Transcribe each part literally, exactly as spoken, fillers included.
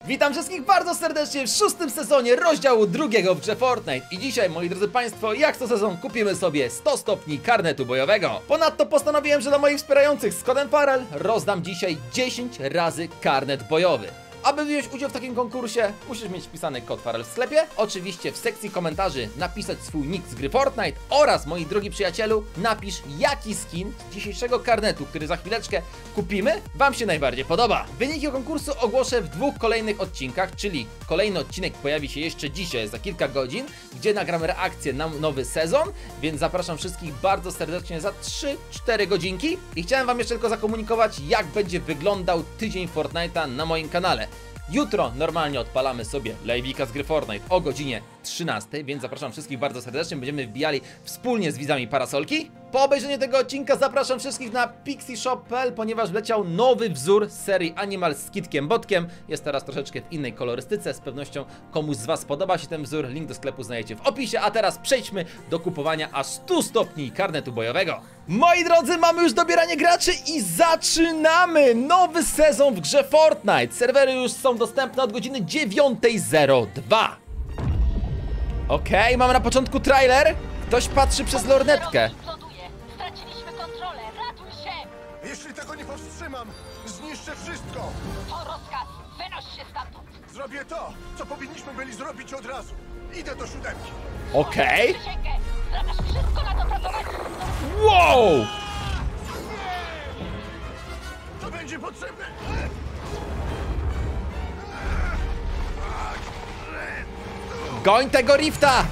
Witam wszystkich bardzo serdecznie w szóstym sezonie rozdziału drugiego w grze Fortnite. I dzisiaj, moi drodzy państwo, jak co sezon kupimy sobie sto stopni karnetu bojowego. Ponadto postanowiłem, że dla moich wspierających z kodem Farel rozdam dzisiaj dziesięć razy karnet bojowy. Aby wziąć udział w takim konkursie, musisz mieć wpisany kod Farel w sklepie, oczywiście w sekcji komentarzy napisać swój nick z gry Fortnite oraz, moi drogi przyjacielu, napisz, jaki skin z dzisiejszego karnetu, który za chwileczkę kupimy, wam się najbardziej podoba. Wyniki konkursu ogłoszę w dwóch kolejnych odcinkach, czyli kolejny odcinek pojawi się jeszcze dzisiaj, za kilka godzin, gdzie nagramy reakcję na nowy sezon, więc zapraszam wszystkich bardzo serdecznie za trzy cztery godzinki. I chciałem wam jeszcze tylko zakomunikować, jak będzie wyglądał tydzień Fortnite'a na moim kanale. Jutro normalnie odpalamy sobie live'ika z gry Fortnite o godzinie trzynastej, więc zapraszam wszystkich bardzo serdecznie. Będziemy wbijali wspólnie z widzami parasolki. Po obejrzeniu tego odcinka zapraszam wszystkich na pixieshop kropka p l, ponieważ wleciał nowy wzór z serii Animal z Kitkiem Botkiem. Jest teraz troszeczkę w innej kolorystyce, z pewnością komuś z was podoba się ten wzór. Link do sklepu znajdziecie w opisie, a teraz przejdźmy do kupowania aż stu stopni karnetu bojowego. Moi drodzy, mamy już dobieranie graczy i zaczynamy nowy sezon w grze Fortnite. Serwery już są dostępne od godziny dziewiątej zero dwa. Okej, okay, mamy na początku trailer. Ktoś patrzy przez lornetkę. Straciliśmy kontrolę, ratuj się! Jeśli tego nie powstrzymam, zniszczę wszystko! To rozkaz, wynoś się stamtąd! Zrobię to, co powinniśmy byli zrobić od razu. Idę do siódemki. Okej. Okay. Przysięgę, zamiast wszystko na to pracować! Wow! To będzie potrzebne! Goń tego rifta!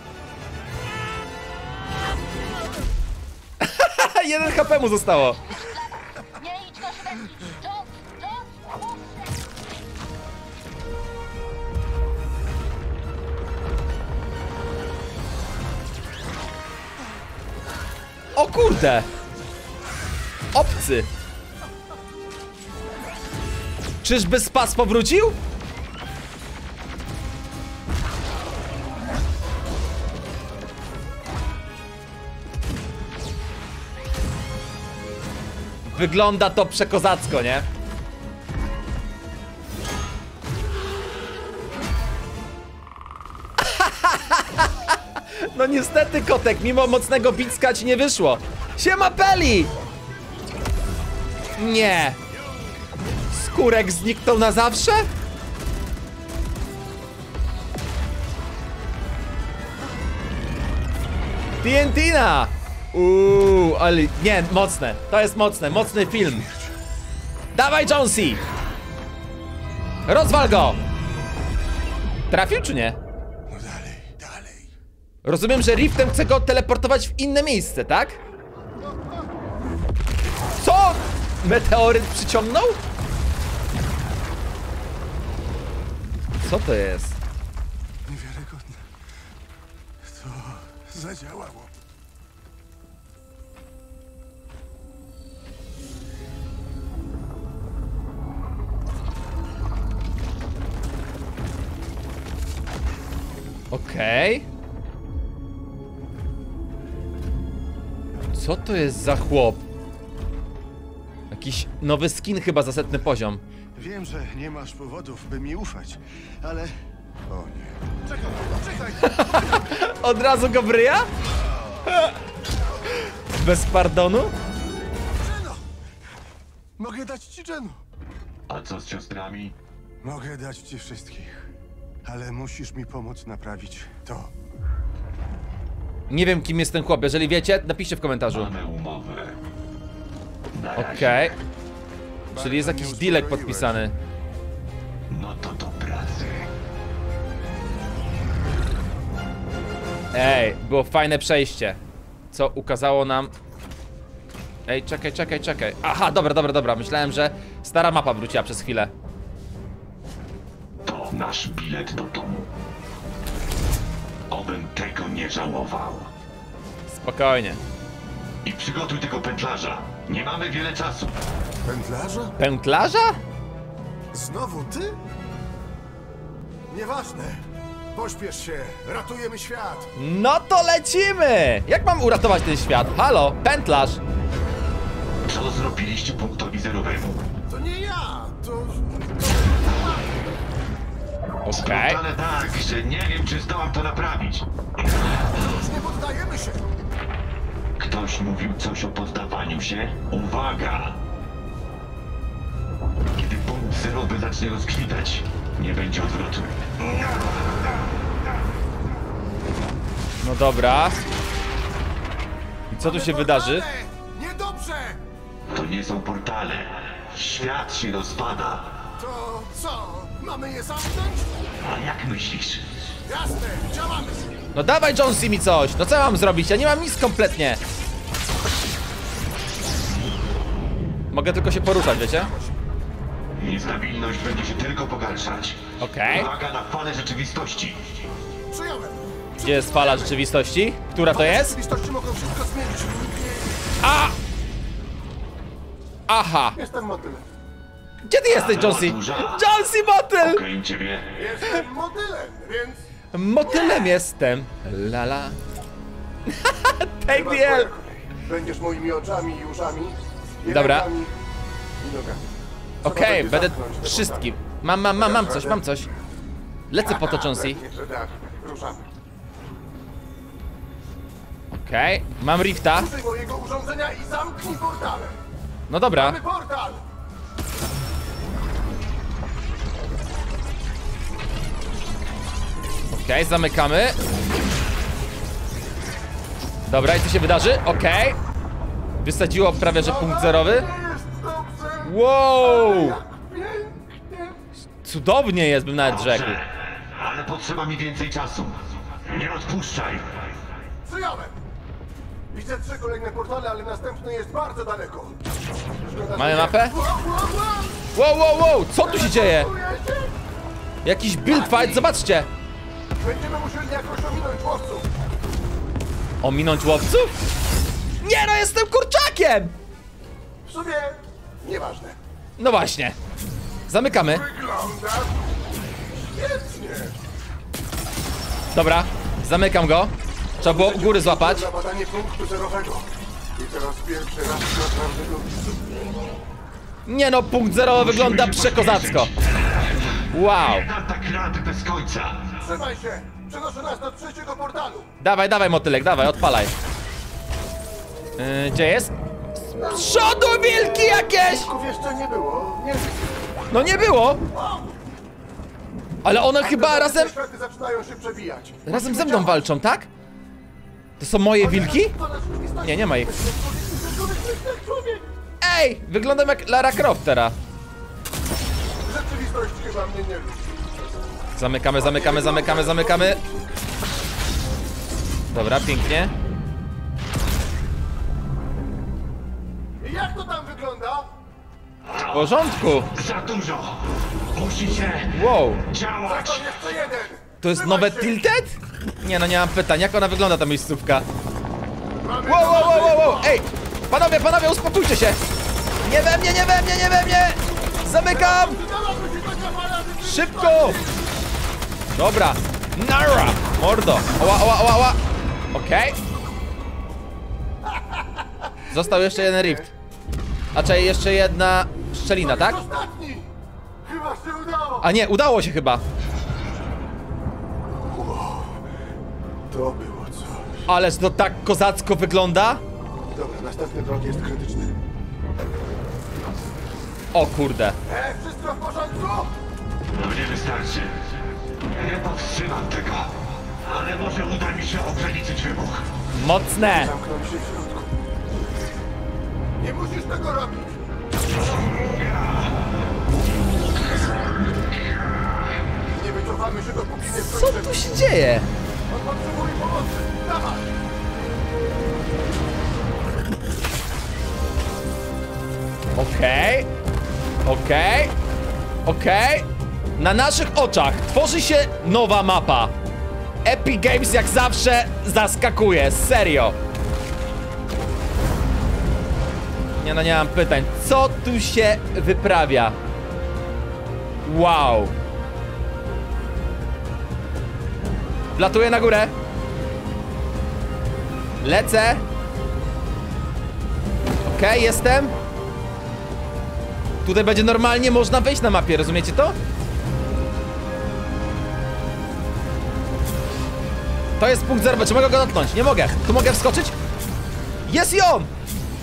Jeden H P mu zostało. Nie idź na siódemki! Jones, Jones! O kurde! Obcy! Czyżby spas powrócił? Wygląda to przekozacko, nie? No niestety, kotek, mimo mocnego bicka ci nie wyszło. Siema, Peli! Nie. Skórek zniknął na zawsze? T N T na! Uuu, ale nie, mocne. To jest mocne, mocny film. Dawaj, Jonesy! Rozwal go! Trafił czy nie? No dalej, dalej. Rozumiem, że Riftem chce go teleportować w inne miejsce, tak? Co? Meteoryt przyciągnął? Co to jest? Niewiarygodne. To zadziałało. Okej. Okay. Co to jest za chłop? Jakiś nowy skin chyba za setny poziom. Wiem, że nie masz powodów, by mi ufać, ale... O nie. Czekaj, czekaj! Od razu go bryja? Bez pardonu? Jeno! Mogę dać ci Jeno. A co z siostrami? Mogę dać ci wszystkich, ale musisz mi pomóc naprawić to. Nie wiem, kim jest ten chłop. Jeżeli wiecie, napiszcie w komentarzu. Mamy umowę. Okej. Okay. Czyli jest jakiś dealek podpisany. No to do pracy. Ej, było fajne przejście. Co ukazało nam... Ej, czekaj, czekaj, czekaj. Aha, dobra, dobra, dobra. Myślałem, że stara mapa wróciła przez chwilę. To nasz bilet do domu. Obym tego nie żałował. Spokojnie. I przygotuj tego pętlarza. Nie mamy wiele czasu. Pętlarza? Pętlarza? Znowu ty? Nieważne. Pośpiesz się, ratujemy świat. No to lecimy! Jak mam uratować ten świat? Halo, pętlarz! Co zrobiliście punktowi zerowemu? To nie ja, to... Okej. Ale tak, że nie wiem, czy zdołam to naprawić. Już nie poddajemy się! Ktoś mówił coś o poddawaniu się? Uwaga! Kiedy punkt zerowy zacznie rozkwitać, nie będzie odwrotu. No dobra. I co tu się wydarzy? Niedobrze! To nie są portale. Świat się rozpada. To co? Mamy je zamknąć? A jak myślisz? Jasne, działamy! No dawaj Jonesy mi coś! No co ja mam zrobić? Ja nie mam nic kompletnie. Mogę tylko się poruszać, wiecie? Niestabilność będzie się tylko pogarszać. Okej. Uwaga na falę rzeczywistości. Przyjąłem! Gdzie jest fala rzeczywistości? Która to jest? Rzeczywistości mogą wszystko zmienić. A! Aha! Jestem motylem. Gdzie ty jesteś, Jonesy? Jonesy Motyl! Okej, ciebie. Jestem motylem, więc... Motylem jestem. Lala. Take Chyba the L. twoja kolej. Będziesz moimi oczami i uszami. I Dobra. rękami i nogami. Trzeba Okej, będzie będę zamknąć te wszystkim. Mam, mam, mam, mam coś, mam coś. Lecę po to, Jonesy. Pewnie, że tak. Ruszamy. Okej, mam rifta. Użyj mojego urządzenia i zamknij portalem. No dobra. Mamy portal! Okej, zamykamy. Dobra, i co się wydarzy? Okej. Wysadziło prawie, że punkt zerowy. Jest dobrze! Wow! Pięknie! Cudownie jest, bym nawet rzekł. Dobrze, ale potrzeba mi więcej czasu. Nie odpuszczaj. Przyjąłem! Widzę trzy kolejne portale, ale następny jest bardzo daleko. Szkoda, Mamy że nie. mapę? Wow, wow, wow! Wow, wow, wow! Co tu się dzieje? Czujecie? Jakiś build fight, zobaczcie! Będziemy musieli jakoś ominąć łowców. Ominąć łowców? Nie no, jestem kurczakiem! W sumie nieważne. No właśnie. Zamykamy. Wygląda świetnie. Dobra, zamykam go. Trzeba było u góry złapać. Na badanie punktu zerowego. I teraz pierwszy raz naprawdę go widzę. Nie no, punkt zerowy wygląda przekozacko. Wow. Jedna ta krat bez końca. Trzymaj się! Przenoszę nas do trzeciego portalu. Dawaj, dawaj motylek, dawaj, odpalaj. Yy, gdzie jest? Z przodu wilki jakieś! Wilków jeszcze nie było. Nie No nie było! Ale one chyba razem... Światy zaczynają się przebijać. Razem ze mną walczą, tak? To są moje wilki? Nie, nie ma ich. Ej! Wyglądam jak Lara Croft teraz. Rzeczywistość chyba mnie nie lubi. Zamykamy, zamykamy, zamykamy, zamykamy. Dobra, pięknie. I jak to tam wygląda? W porządku. Za dużo. Musi się Wow. działać. To jeszcze jeden! To jest Trzymaj nowe się. Tilted? Nie no, nie mam pytań. Jak ona wygląda ta miejscówka? Mamy Wow, wow, wow, wow, wow. nowy- Ej! Panowie, panowie, uspokójcie się! Nie we mnie, nie we mnie, nie we mnie! Zamykam! Przydałaby się taka fala, by- Szybko! Dobra. Nara! Mordo! Oła, oła, oła, oła! Okej. Został jeszcze jeden rift. A czekaj, jeszcze jedna szczelina, tak? Ostatni! Chyba się udało! A nie, udało się chyba. To było coś. Ależ to tak kozacko wygląda. Dobra, następny drog jest krytyczny. O kurde. E, wszystko w porządku? No nie wystarczy. Nie powstrzymam tego. Ale może uda mi się ograniczyć wybuch. Mocne. Zamknął się w środku. Nie musisz tego robić! Nie wycofamy się, dopóki nie Co skończymy. tu się dzieje? On potrzebuje pomocy! Dawaj! Okej. Okej. Okej. Na naszych oczach tworzy się nowa mapa. Epic Games jak zawsze zaskakuje, serio. Nie no, nie mam pytań. Co tu się wyprawia? Wow. Wlatuję na górę. Lecę. Okej, jestem. Tutaj będzie normalnie można wejść na mapie, rozumiecie to? To jest punkt zerowy, czy mogę go dotknąć? Nie mogę. Tu mogę wskoczyć? Jest i on!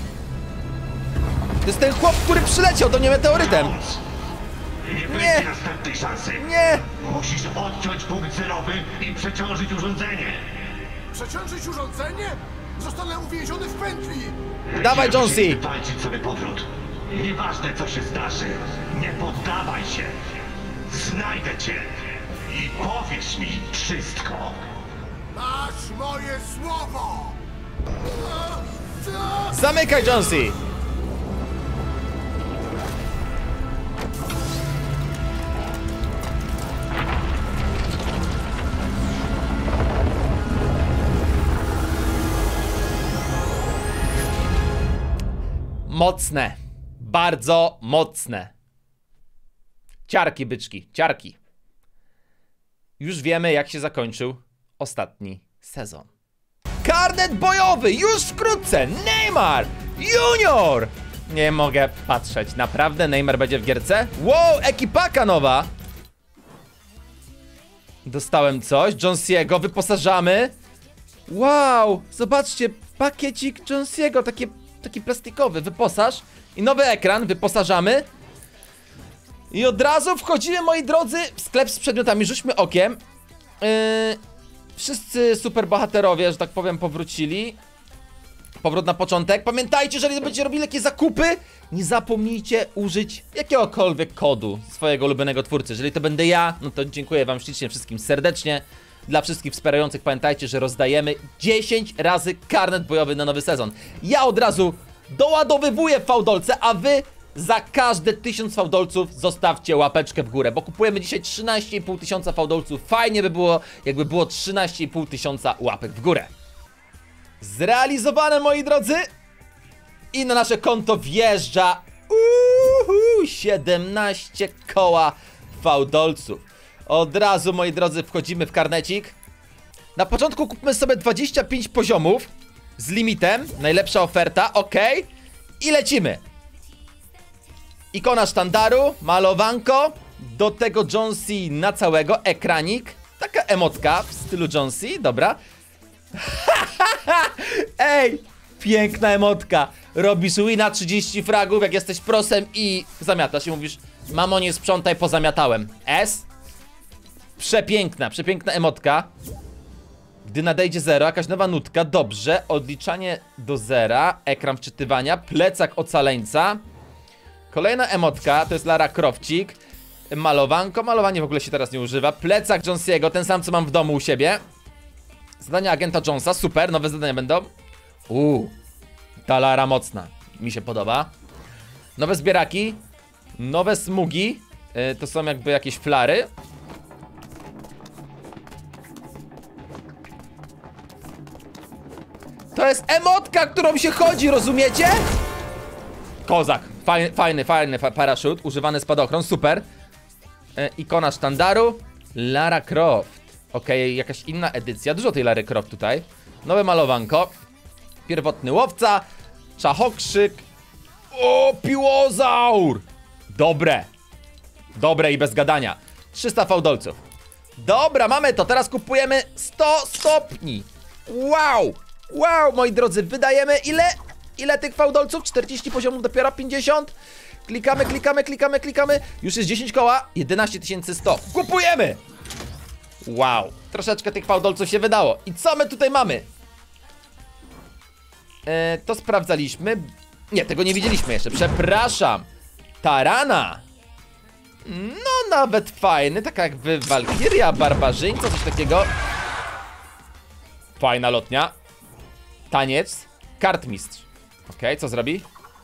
To jest ten chłop, który przyleciał do mnie meteorytem. Nie Nie. będzie następnej szansy. Nie! Musisz odciąć punkt zerowy i przeciążyć urządzenie. Przeciążyć urządzenie? Zostanę uwięziony w pętli! Dawaj, Będziemy Jonesy. musieli wywalczyć sobie powrót. Nieważne co się zdarzy, nie poddawaj się. Znajdę cię i powiesz mi wszystko. Masz moje słowo! Zamykaj, Jonesy! Mocne. Bardzo mocne. Ciarki, byczki, ciarki. Już wiemy, jak się zakończył ostatni sezon. Karnet bojowy, już wkrótce! Neymar Junior! Nie mogę patrzeć. Naprawdę Neymar będzie w gierce? Wow, ekipaka nowa! Dostałem coś. Jonesiego wyposażamy. Wow, zobaczcie, pakiecik Jonesiego, takie, taki plastikowy. Wyposaż. I nowy ekran, wyposażamy. I od razu wchodzimy, moi drodzy, w sklep z przedmiotami. Rzućmy okiem. Yy, wszyscy superbohaterowie, że tak powiem, powrócili. Powrót na początek. Pamiętajcie, jeżeli będziecie robili jakieś zakupy, nie zapomnijcie użyć jakiegokolwiek kodu swojego ulubionego twórcy. Jeżeli to będę ja, no to dziękuję wam ślicznie wszystkim serdecznie. Dla wszystkich wspierających pamiętajcie, że rozdajemy dziesięć razy karnet bojowy na nowy sezon. Ja od razu doładowywuję fałdolce, a wy za każde tysiąc fałdolców zostawcie łapeczkę w górę, bo kupujemy dzisiaj trzynaście i pół tysiąca fałdolców. Fajnie by było, jakby było trzynaście i pół tysiąca łapek w górę. Zrealizowane, moi drodzy. I na nasze konto wjeżdża uhu, siedemnaście koła fałdolców. Od razu, moi drodzy, wchodzimy w karnecik. Na początku kupmy sobie dwadzieścia pięć poziomów z limitem. Najlepsza oferta, ok. I lecimy. Ikona sztandaru, malowanko. Do tego Jonesy na całego, ekranik. Taka emotka w stylu Jonesy, dobra. Ej, piękna emotka. Robisz wina trzydzieści fragów, jak jesteś prosem i zamiatasz i mówisz: mamo, nie sprzątaj, pozamiatałem. S. Przepiękna, przepiękna emotka. Gdy nadejdzie zero, jakaś nowa nutka. Dobrze, odliczanie do zera. Ekran wczytywania, plecak ocaleńca. Kolejna emotka, to jest Lara Crofcik. Malowanko, malowanie w ogóle się teraz nie używa. Plecak Jonesiego, ten sam co mam w domu u siebie. Zadania agenta Jonesa, super, nowe zadania będą. Uuu, ta Lara mocna, mi się podoba. Nowe zbieraki. Nowe smugi, yy, to są jakby jakieś flary. To jest emotka, którą się chodzi, rozumiecie? Kozak, fajny, fajny, fajny paraszut, używany spadochron, super. yy, Ikona sztandaru, Lara Croft. Okej, okay, jakaś inna edycja, dużo tej Lary Croft tutaj. Nowe malowanko. Pierwotny łowca. Czachokrzyk. O, piłozaur. Dobre. Dobre i bez gadania. trzysta fałdolców. Dobra, mamy to, teraz kupujemy sto stopni. Wow. Wow, moi drodzy, wydajemy ile? Ile tych fałdolców? czterdzieści poziomów, dopiero pięćdziesiąt. Klikamy, klikamy, klikamy, klikamy. Już jest dziesięć koła, jedenaście tysięcy sto. Kupujemy. Wow, troszeczkę tych fałdolców się wydało. I co my tutaj mamy? E, to sprawdzaliśmy. Nie, tego nie widzieliśmy jeszcze, przepraszam. Tarana. No nawet fajny, taka jakby Walkiria, barbarzyńca, coś takiego. Fajna lotnia. Taniec. Kartmistrz. Okej, okay, co zrobi?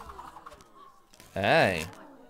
Ej.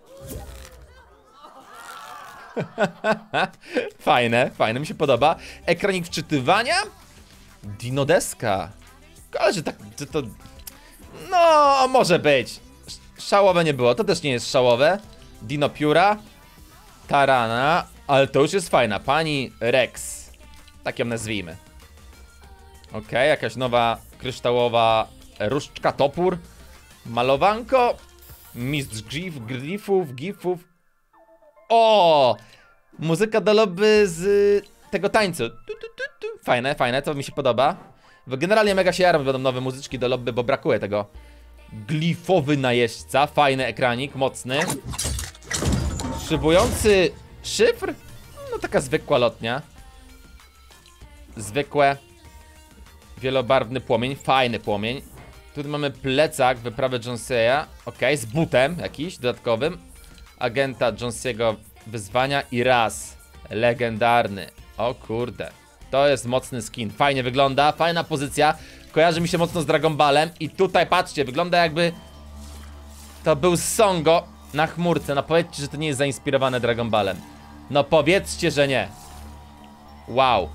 Fajne, fajne, mi się podoba. Ekranik wczytywania. Dinodeska. Ale że tak, że to... No, może być. Szałowe nie było, to też nie jest szałowe. Dino pióra. Tarana. Ale to już jest fajna, pani Rex. Tak ją nazwijmy. Okej, okay, jakaś nowa kryształowa różdżka, topór. Malowanko. Mistrz grif, grifów, gifów. O! Muzyka do lobby z tego tańcu. Fajne, fajne, to mi się podoba. Bo generalnie mega się jaram, będą nowe muzyczki do lobby, bo brakuje tego. Glifowy najeźdźca, fajny ekranik, mocny. Szybujący szyfr? No taka zwykła lotnia. Zwykłe. Wielobarwny płomień, fajny płomień. Tutaj mamy plecak, wyprawę Jonesy'a. Ok, z butem jakiś dodatkowym. Agenta Jonesiego wyzwania i raz. Legendarny. O kurde. To jest mocny skin. Fajnie wygląda, fajna pozycja. Kojarzy mi się mocno z Dragon Ballem. I tutaj patrzcie, wygląda jakby to był Songo na chmurce. No powiedzcie, że to nie jest zainspirowane Dragon Ballem. No powiedzcie, że nie. Wow.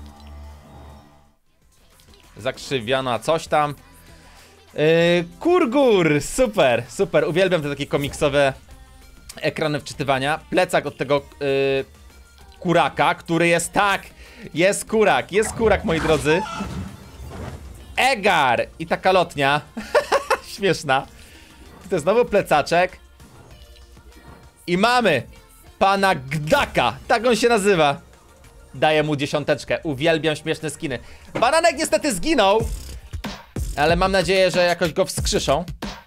Zakrzywiona coś tam. Yy, Kurgur, super, super. Uwielbiam te takie komiksowe ekrany wczytywania. Plecak od tego yy, kuraka, który jest tak. Jest kurak, jest kurak, moi drodzy. Egar i taka lotnia. Śmieszna. To jest znowu plecaczek. I mamy pana Gdaka, tak on się nazywa. Daję mu dziesiąteczkę, uwielbiam śmieszne skiny. Bananek niestety zginął, ale mam nadzieję, że jakoś go wskrzeszą.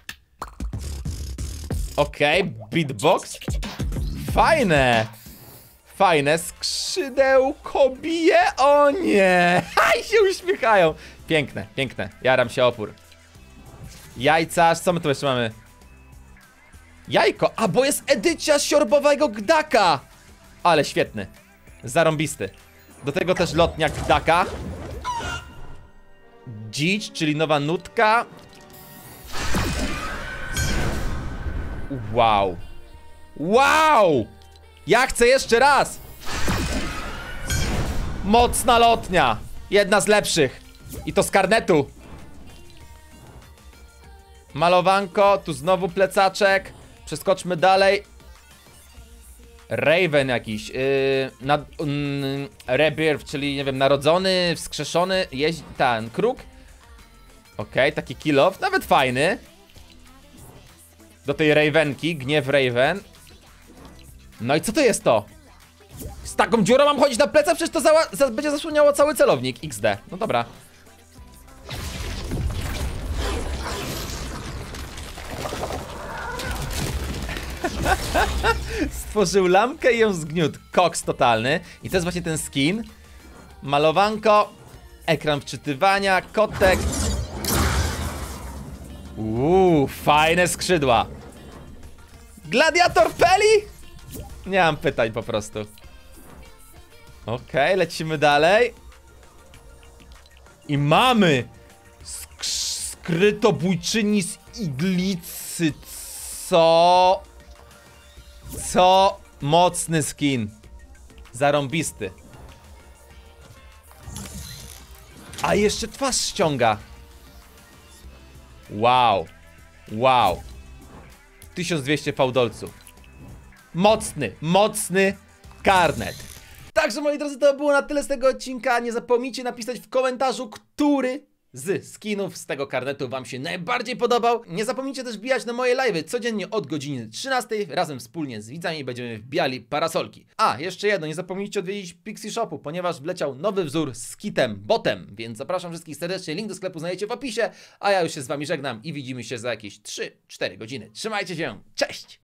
Okej, okay, beatbox. Fajne. Fajne, skrzydełko bije, o nie. Haj, się uśmiechają. Piękne, piękne, jaram się opór. Jajcarz, co my tu jeszcze mamy? Jajko, a bo jest edycja siorbowego Gdaka. Ale świetny, zarąbisty. Do tego też lotnia Gdaka. Dzicz, czyli nowa nutka. Wow. Wow. Ja chcę jeszcze raz. Mocna lotnia. Jedna z lepszych. I to z karnetu. Malowanko, tu znowu plecaczek. Przeskoczmy dalej. Raven jakiś. Yy, nad, yy, rebirth, czyli nie wiem, narodzony, wskrzeszony. Jeździ, ten kruk. Okej, okay, taki kill off. Nawet fajny. Do tej Ravenki, gniew Raven. No i co to jest to? Z taką dziurą mam chodzić na plecach? Przecież to za, za, będzie zasłaniało cały celownik. X D, no dobra. Stworzył lampkę i ją zgniótł. Koks totalny. I to jest właśnie ten skin. Malowanko. Ekran wczytywania. Kotek. Uuu, fajne skrzydła. Gladiator Peli? Nie mam pytań po prostu. Okej, okay, lecimy dalej. I mamy Sk skrytobójczyni z iglicy. Co? Co? Mocny skin. Zarąbisty. A jeszcze twarz ściąga. Wow. Wow. tysiąc dwieście fałdolców. Mocny, mocny karnet. Także moi drodzy, to było na tyle z tego odcinka. Nie zapomnijcie napisać w komentarzu, który z skinów z tego karnetu wam się najbardziej podobał. Nie zapomnijcie też wbijać na moje live'y codziennie od godziny trzynastej. Razem wspólnie z widzami będziemy wbijali parasolki. A, jeszcze jedno, nie zapomnijcie odwiedzić Pixie Shopu, ponieważ wleciał nowy wzór z kitem botem. Więc zapraszam wszystkich serdecznie, link do sklepu znajdziecie w opisie. A ja już się z wami żegnam i widzimy się za jakieś trzy cztery godziny. Trzymajcie się, cześć!